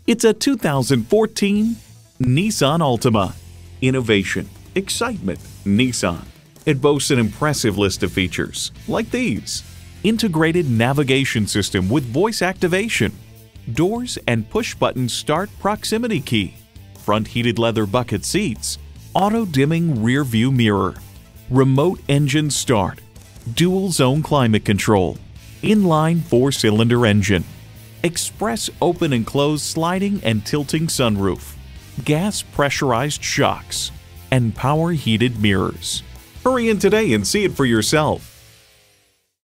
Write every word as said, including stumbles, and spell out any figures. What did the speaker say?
It's a two thousand fourteen Nissan Altima. Innovation, excitement, Nissan. It boasts an impressive list of features like these: integrated navigation system with voice activation, doors and push-button start proximity key, front heated leather bucket seats, auto-dimming rear view mirror, remote engine start, dual zone climate control, inline four-cylinder engine, express open and close sliding and tilting sunroof, gas pressurized shocks, and power heated mirrors. Hurry in today and see it for yourself.